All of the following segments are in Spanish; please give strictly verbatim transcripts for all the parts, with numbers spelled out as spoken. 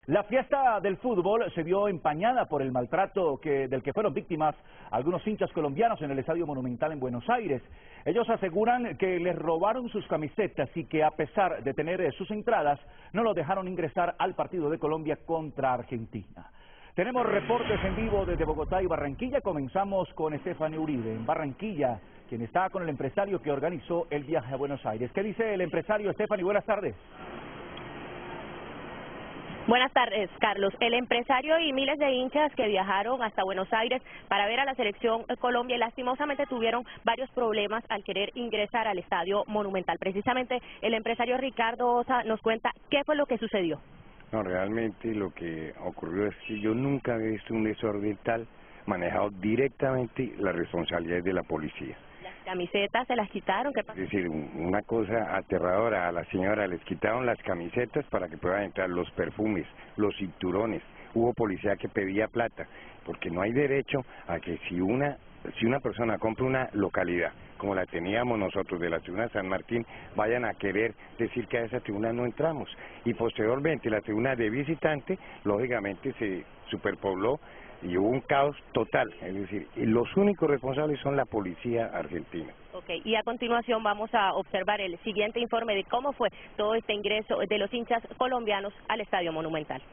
La fiesta del fútbol se vio empañada por el maltrato que, del que fueron víctimas algunos hinchas colombianos en el Estadio Monumental en Buenos Aires. Ellos aseguran que les robaron sus camisetas y que a pesar de tener eh, sus entradas, no los dejaron ingresar al partido de Colombia contra Argentina. Tenemos reportes en vivo desde Bogotá y Barranquilla. Comenzamos con Stephanie Uribe en Barranquilla, quien está con el empresario que organizó el viaje a Buenos Aires. ¿Qué dice el empresario? Stephanie, buenas tardes. Buenas tardes, Carlos. El empresario y miles de hinchas que viajaron hasta Buenos Aires para ver a la selección Colombia lastimosamente tuvieron varios problemas al querer ingresar al Estadio Monumental. Precisamente el empresario Ricardo Osa nos cuenta qué fue lo que sucedió. No, realmente lo que ocurrió es que yo nunca he visto un desorden tal manejado directamente la responsabilidad de la policía. Camisetas se las quitaron, ¿qué pasó? Es decir, una cosa aterradora, a la señora les quitaron las camisetas para que puedan entrar, los perfumes, los cinturones. Hubo policía que pedía plata, porque no hay derecho a que si una si una persona compra una localidad, como la teníamos nosotros de la tribuna de San Martín, vayan a querer decir que a esa tribuna no entramos. Y posteriormente la tribuna de visitante, lógicamente se superpobló y hubo un caos total, es decir, y los únicos responsables son la policía argentina. Ok, y a continuación vamos a observar el siguiente informe de cómo fue todo este ingreso de los hinchas colombianos al Estadio Monumental.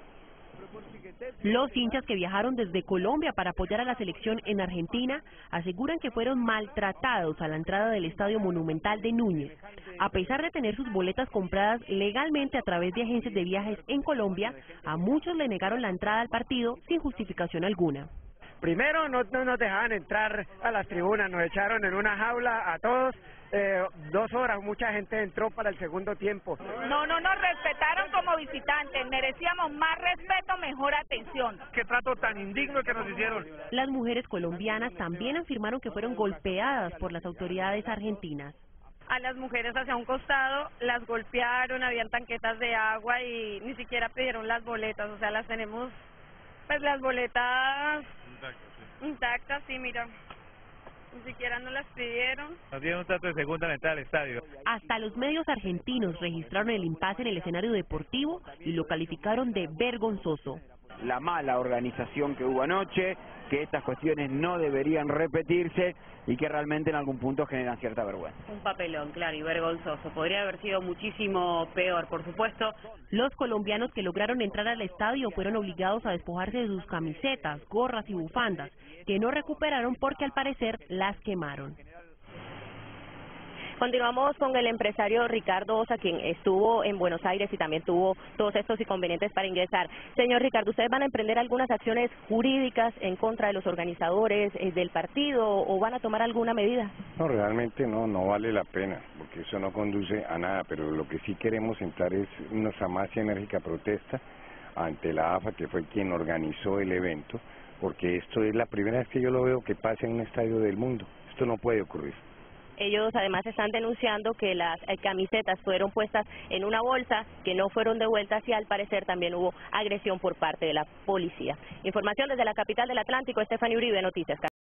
Los hinchas que viajaron desde Colombia para apoyar a la selección en Argentina aseguran que fueron maltratados a la entrada del Estadio Monumental de Núñez. A pesar de tener sus boletas compradas legalmente a través de agencias de viajes en Colombia, a muchos le negaron la entrada al partido sin justificación alguna. Primero no, no nos dejaban entrar a las tribunas, nos echaron en una jaula a todos, eh, dos horas, mucha gente entró para el segundo tiempo. No, no nos respetaron como visitantes, merecíamos más respeto, mejor atención. Qué trato tan indigno que nos hicieron. Las mujeres colombianas también afirmaron que fueron golpeadas por las autoridades argentinas. A las mujeres hacia un costado, las golpearon, habían tanquetas de agua y ni siquiera pidieron las boletas, o sea, las tenemos, pues las boletas intactas, sí, mira, ni siquiera nos las pidieron. Nos dieron un trato de segunda en la entrada al estadio. Hasta los medios argentinos registraron el impasse en el escenario deportivo y lo calificaron de vergonzoso. La mala organización que hubo anoche, que estas cuestiones no deberían repetirse y que realmente en algún punto generan cierta vergüenza. Un papelón, claro, y vergonzoso. Podría haber sido muchísimo peor, por supuesto. Los colombianos que lograron entrar al estadio fueron obligados a despojarse de sus camisetas, gorras y bufandas, que no recuperaron porque al parecer las quemaron. Continuamos con el empresario Ricardo Osa, quien estuvo en Buenos Aires y también tuvo todos estos inconvenientes para ingresar. Señor Ricardo, ¿ustedes van a emprender algunas acciones jurídicas en contra de los organizadores eh, del partido o van a tomar alguna medida? No, realmente no, no vale la pena, porque eso no conduce a nada, pero lo que sí queremos entrar es una más enérgica protesta ante la A F A, que fue quien organizó el evento, porque esto es la primera vez que yo lo veo que pasa en un estadio del mundo. Esto no puede ocurrir. Ellos además están denunciando que las eh, camisetas fueron puestas en una bolsa, que no fueron devueltas y al parecer también hubo agresión por parte de la policía. Información desde la capital del Atlántico, Stephanie Uribe, Noticias.